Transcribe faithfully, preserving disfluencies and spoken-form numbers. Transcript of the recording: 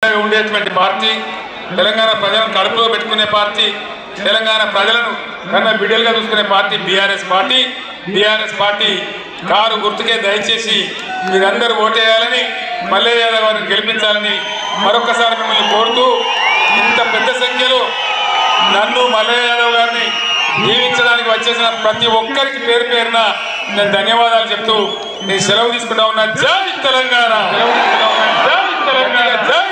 ఉండేటువంటి పార్టీ, తెలంగాణ ప్రజలను కడుపులో పెట్టుకునే పార్టీ, తెలంగాణ ప్రజలను కన్నా బిడ్డలుగా చూసుకునే party BRS party. BRS party car గుర్తుకే దయచేసి మీరందరూ ఓటేయాలని, మల్లయ్య యాదవ్ గారిని గెలిపించాలని మరొకసారి మిమ్మల్ని కోరుతూ, ఇంత పెద్ద సంఖ్యలో నన్ను మల్లయ్య యాదవ్ గారిని జీవించడానికి వచ్చేసిన ప్రతి ఒక్కరికి పేరు పేరున నేను ధన్యవాదాలు చెప్తూ నేను సెలవు తీసుకుంటా ఉన్నా. జై తెలంగాణ, జై తెలంగాణ.